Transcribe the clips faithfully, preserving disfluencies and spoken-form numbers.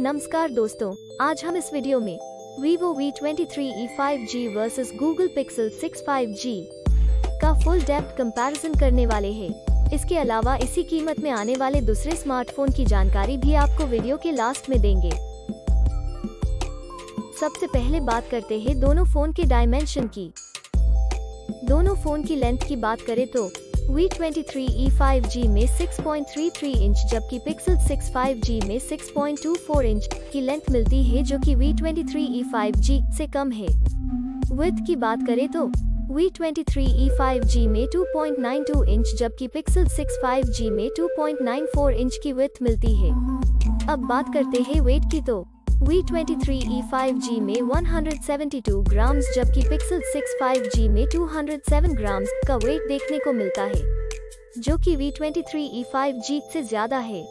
नमस्कार दोस्तों, आज हम इस वीडियो में Vivo V twenty three E five G versus Google Pixel six five G का फुल डेप्थ कंपैरिजन करने वाले हैं। इसके अलावा इसी कीमत में आने वाले दूसरे स्मार्टफोन की जानकारी भी आपको वीडियो के लास्ट में देंगे। सबसे पहले बात करते हैं दोनों फोन के डायमेंशन की। दोनों फोन की लेंथ की बात करें तो V twenty three E five G में six point three three inch जबकि Pixel सिक्स फाइव जी में six point two four inch की लेंथ मिलती है, जो कि V twenty three E five G से कम है। विड्थ की बात करें तो V twenty three E five G में two point nine two inch जबकि Pixel सिक्स फाइव जी में two point nine four inch की विड्थ मिलती है। अब बात करते हैं वेट की तो V twenty three E five G में one hundred seventy two grams जबकि Pixel सिक्स फाइव जी में टू हंड्रेड सेवन ग्राम्स का वेट देखने को मिलता है, जो कि V twenty three E five G से ज्यादा है।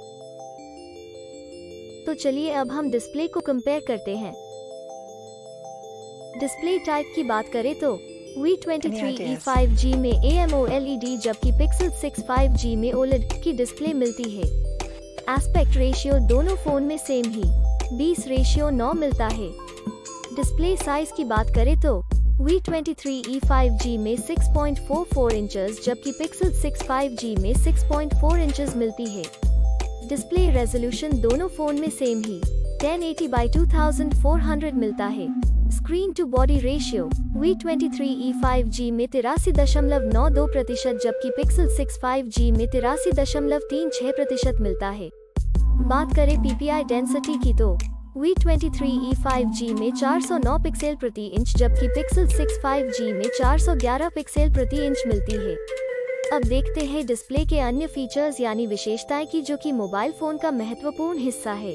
तो चलिए अब हम डिस्प्ले को कंपेयर करते हैं। डिस्प्ले टाइप की बात करें तो V twenty three E five G में A M O L E D जबकि Pixel सिक्स फाइव जी में ओलेड की डिस्प्ले मिलती है। एस्पेक्ट रेशियो दोनों फोन में सेम ही बीस रेशियो नौ मिलता है। डिस्प्ले साइज की बात करें तो V twenty three E five G में six point four four inches जबकि Pixel सिक्स फाइव जी में सिक्स पॉइंट फोर इंचेस मिलती है। डिस्प्ले रेजोल्यूशन दोनों फोन में सेम ही ten eighty by two thousand four hundred मिलता है। Screen to body ratio V twenty three E five G में तिरासी दशमलव नौ दो प्रतिशत जबकि Pixel सिक्स फाइव जी में तिरासी दशमलव तीन छह प्रतिशत मिलता है। बात करें पी पी आई डेंसिटी की तो V twenty three E five G में चार सौ नौ पिक्सल प्रति इंच जबकि Pixel सिक्स फाइव जी में चार सौ ग्यारह पिक्सल प्रति इंच मिलती है। अब देखते हैं डिस्प्ले के अन्य फीचर्स यानी विशेषताएं की, जो कि मोबाइल फोन का महत्वपूर्ण हिस्सा है।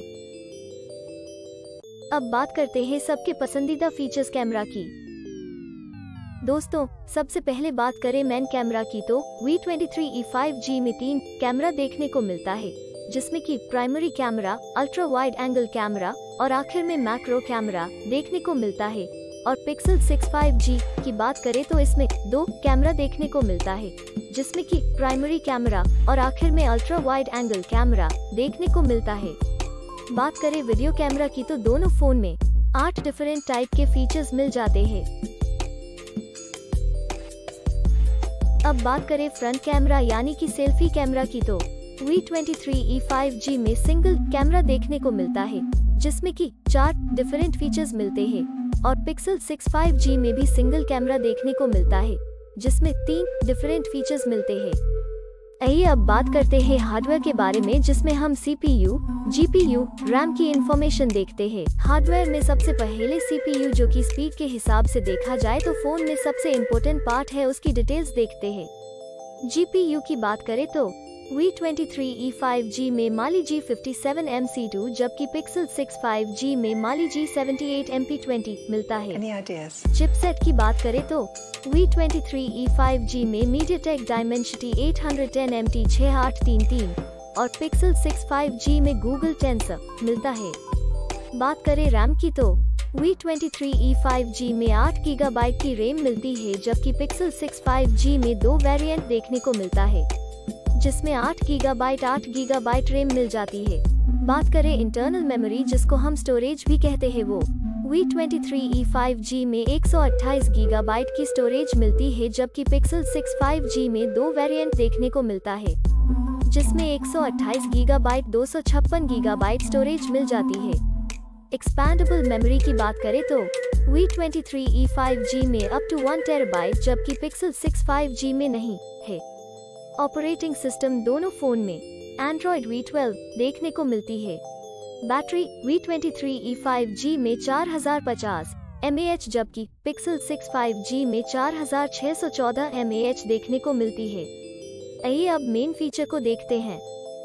अब बात करते हैं सबके पसंदीदा फीचर्स कैमरा की। दोस्तों, सबसे पहले बात करें मेन कैमरा की तो V twenty three E five G में तीन कैमरा देखने को मिलता है, जिसमें कि primary camera, ultra wide angle camera और आखिर में मैक्रो कैमरा देखने को मिलता है। और Pixel सिक्स फाइव जी की बात करें तो इसमें दो कैमरा देखने को मिलता है, जिसमें कि प्राइमरी कैमरा और आखिर में अल्ट्रा वाइड एंगल कैमरा देखने को मिलता है। बात करें वीडियो कैमरा की तो दोनों फोन में आठ डिफरेंट टाइप के फीचर्स मिल जाते हैं। अब बात करें फ्रंट कैमरा यानी कि सेल्फी कैमरा की तो V twenty three E five G में सिंगल कैमरा देखने को मिलता है, जिसमें कि चार डिफरेंट फीचर्स मिलते हैं। और Pixel सिक्स फाइव जी में भी सिंगल कैमरा देखने को मिलता है, जिसमें तीन डिफरेंट फीचर्स मिलते हैं। आइए अब बात करते हैं हार्डवेयर के बारे में, जिसमें हम C P U, G P U, RAM की इंफॉर्मेशन देखते हैं। हार्डवेयर में सबसे पहले सी पी यू, जो कि स्पीड के हिसाब से देखा जाए तो फोन में सबसे इम्पोर्टेंट पार्ट है, उसकी डिटेल्स देखते हैं। जी पी यू की बात करें तो V twenty three E five G में Mali G fifty seven M C two जबकि Pixel सिक्स फाइव जी में Mali G seventy eight M P twenty मिलता है। चिपसेट की बात करें तो V twenty three E five G में MediaTek Dimensity eight hundred ten M T six आठ तीन तीन और Pixel सिक्स फाइव जी में Google Tensor मिलता है। बात करें रैम की तो V twenty three E five G में आठ गीगा बाइट की रैम मिलती है, जबकि Pixel सिक्स फाइव जी में दो वेरिएंट देखने को मिलता है, जिसमें आठ गीगा बाइट आठ गीगा बाइट रैम मिल जाती है। बात करें इंटरनल मेमोरी, जिसको हम स्टोरेज भी कहते हैं, वो V twenty three E five G में एक सौ अट्ठाईस गीगा बाइट की स्टोरेज मिलती है, जबकि Pixel सिक्स फाइव जी में दो वेरिएंट देखने को मिलता है, जिसमें एक सौ अट्ठाईस गीगा बाइट दो सौ छप्पन गीगा बाइट स्टोरेज मिल जाती है। एक्सपैंडेबल मेमोरी की बात करें तो V twenty three E five G में अप टू वन टेराबाइट जबकि Pixel सिक्स फाइव जी में नहीं है। ऑपरेटिंग सिस्टम दोनों फोन में Android वी ट्वेल्व देखने को मिलती है। Battery V twenty three E five G में चार हज़ार पचास एम ए एच जबकि Pixel सिक्स फाइव जी में चार हज़ार छह सौ चौदह एम ए एच देखने को मिलती है। आइए अब मेन फीचर को देखते हैं।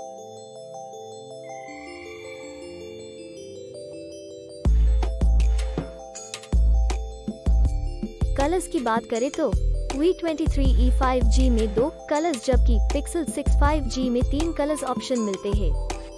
कलर्स की बात करें तो V twenty three E five G में दो कलर्स जबकि Pixel सिक्स फाइव जी में तीन कलर्स ऑप्शन मिलते हैं।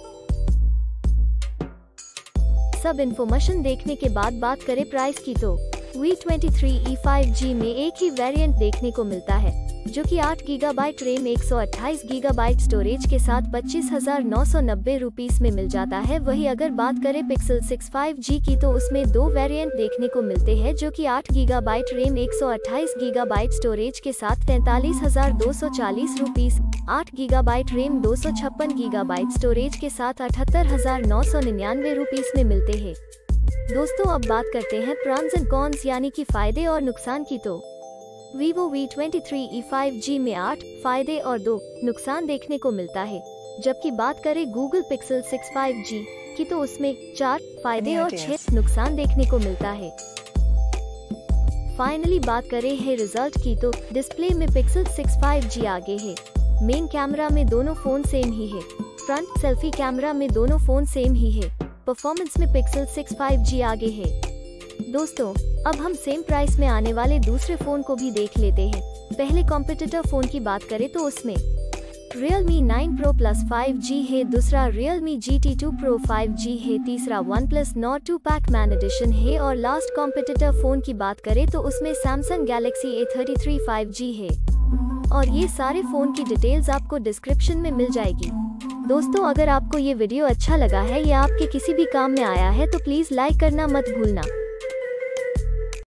सब इन्फॉर्मेशन देखने के बाद बात करें प्राइस की तो V twenty three E five G में एक ही वेरिएंट देखने को मिलता है, जो कि आठ गीगाबाइट रैम एक सौ अट्ठाईस गीगाबाइट स्टोरेज के साथ पच्चीस हजार नौ सौ नब्बे रुपीस में मिल जाता है। वही अगर बात करें पिक्सल सिक्स फाइव जी की तो उसमें दो वेरिएंट देखने को मिलते हैं, जो कि आठ गीगाबाइट रैम एक सौ अट्ठाईस गीगाबाइट स्टोरेज के साथ तैंतालीस हजार दो सौ चालीस रुपीस, आठ गीगाबाइट रैम दो सौ छप्पन गीगाबाइट स्टोरेज के साथ अठहत्तर हजार नौ सौ निन्यानवे रुपीस में मिलते हैं। दोस्तों अब बात करते हैं प्रॉन्स एंड कॉन्स यानी कि फायदे और नुकसान की। तो Vivo V twenty three E five G में आठ फायदे और दो नुकसान देखने को मिलता है, जबकि बात करें Google Pixel six five G की तो उसमें चार फायदे और छह नुकसान देखने को मिलता है। फाइनली बात करें है रिजल्ट की तो डिस्प्ले में Pixel सिक्स फाइव जी आगे है। मेन कैमरा में दोनों फोन सेम ही है। फ्रंट सेल्फी कैमरा में दोनों फोन सेम ही है। परफॉर्मेंस में Pixel सिक्स फाइव जी आगे है। दोस्तों अब हम सेम प्राइस में आने वाले दूसरे फोन को भी देख लेते हैं। पहले कॉम्पिटिटर फोन की बात करें तो उसमें Realme nine Pro Plus five G है, दूसरा Realme G T two Pro five G है, तीसरा OnePlus Nord to Pac-Man Edition है और लास्ट कॉम्पिटिटर फोन की बात करें तो उसमें Samsung Galaxy A thirty three five G है। और ये सारे फोन की डिटेल्स आपको डिस्क्रिप्शन में मिल जाएगी। दोस्तों अगर आपको ये वीडियो अच्छा लगा है या आपके किसी भी काम में आया है तो प्लीज लाइक करना मत भूलना।